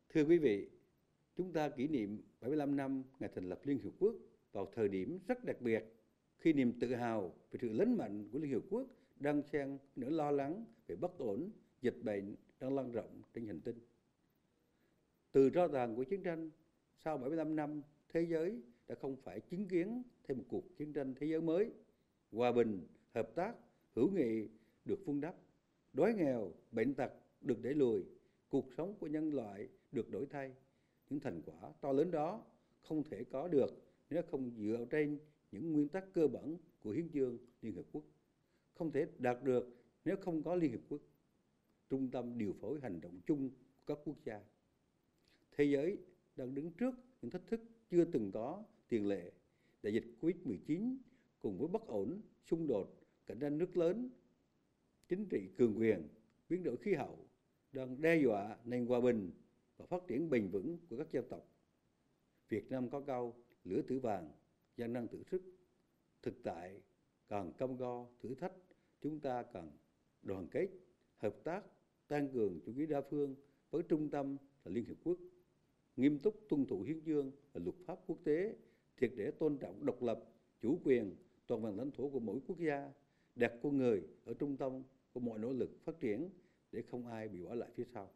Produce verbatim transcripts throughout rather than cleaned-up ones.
Thưa quý vị, chúng ta kỷ niệm bảy mươi lăm năm ngày thành lập Liên Hiệp Quốc vào thời điểm rất đặc biệt, khi niềm tự hào về sự lớn mạnh của Liên Hiệp Quốc đang xen nỗi lo lắng về bất ổn, dịch bệnh đang lan rộng trên hành tinh. Từ tro tàn của chiến tranh, sau bảy mươi lăm năm, thế giới đã không phải chứng kiến thêm một cuộc chiến tranh thế giới mới. Hòa bình, hợp tác, hữu nghị được vun đắp, đói nghèo, bệnh tật được đẩy lùi, cuộc sống của nhân loại được đổi thay. Những thành quả to lớn đó không thể có được nếu không dựa trên những nguyên tắc cơ bản của Hiến chương Liên Hợp Quốc. Không thể đạt được nếu không có Liên Hợp Quốc, trung tâm điều phối hành động chung của các quốc gia. Thế giới đang đứng trước những thách thức chưa từng có tiền lệ. Đại dịch Covid mười chín cùng với bất ổn, xung đột, cạnh tranh nước lớn, chính trị cường quyền, biến đổi khí hậu đang đe dọa nền hòa bình và phát triển bền vững của các dân tộc. Việt Nam có câu lửa thử vàng, gian nan thử sức. Thực tại càng cam go thử thách, chúng ta cần đoàn kết, hợp tác, tăng cường chủ nghĩa đa phương với trung tâm là Liên Hiệp Quốc, nghiêm túc tuân thủ hiến chương và luật pháp quốc tế, triệt để tôn trọng độc lập, chủ quyền, toàn vẹn lãnh thổ của mỗi quốc gia, đặt con người ở trung tâm của mọi nỗ lực phát triển để không ai bị bỏ lại phía sau.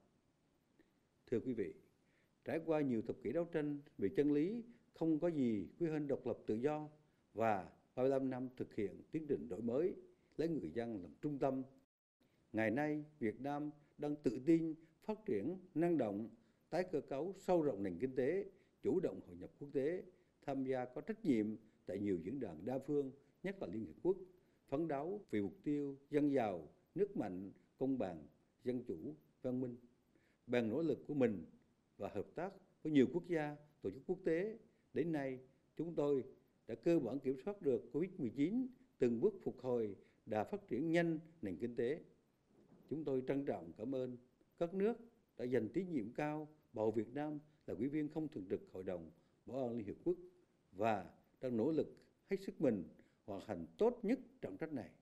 Thưa quý vị, trải qua nhiều thập kỷ đấu tranh về chân lý, không có gì quý hơn độc lập tự do và ba mươi lăm năm thực hiện tiến trình đổi mới, lấy người dân làm trung tâm. Ngày nay, Việt Nam đang tự tin, phát triển, năng động, tái cơ cấu sâu rộng nền kinh tế, chủ động hội nhập quốc tế, tham gia có trách nhiệm tại nhiều diễn đàn đa phương, nhất là Liên Hiệp Quốc, phấn đấu vì mục tiêu dân giàu, nước mạnh, công bằng, dân chủ, văn minh. Bằng nỗ lực của mình và hợp tác với nhiều quốc gia, tổ chức quốc tế, đến nay chúng tôi đã cơ bản kiểm soát được Covid mười chín, từng bước phục hồi đà phát triển nhanh nền kinh tế. Chúng tôi trân trọng cảm ơn các nước đã dành tín nhiệm cao bầu Việt Nam là ủy viên không thường trực Hội đồng Bảo an Liên Hiệp Quốc và đang nỗ lực hết sức mình hoàn thành tốt nhất trọng trách này.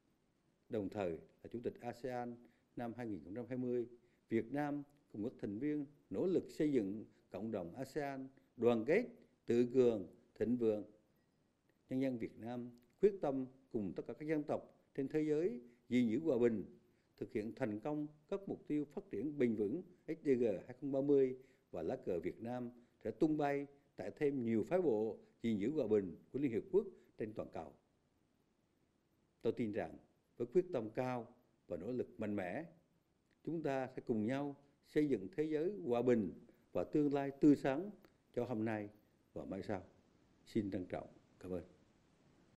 Đồng thời là Chủ tịch a sê an năm hai nghìn không trăm hai mươi, Việt Nam cùng các thành viên nỗ lực xây dựng cộng đồng a sê an đoàn kết, tự cường, thịnh vượng. Nhân dân Việt Nam quyết tâm cùng tất cả các dân tộc trên thế giới gìn giữ hòa bình, thực hiện thành công các mục tiêu phát triển bền vững ét đê giê hai không ba mươi và lá cờ Việt Nam sẽ tung bay tại thêm nhiều phái bộ gìn giữ hòa bình của Liên Hiệp Quốc trên toàn cầu. Tôi tin rằng với quyết tâm cao và nỗ lực mạnh mẽ, chúng ta sẽ cùng nhau xây dựng thế giới hòa bình và tương lai tươi sáng cho hôm nay và mai sau. Xin trân trọng cảm ơn.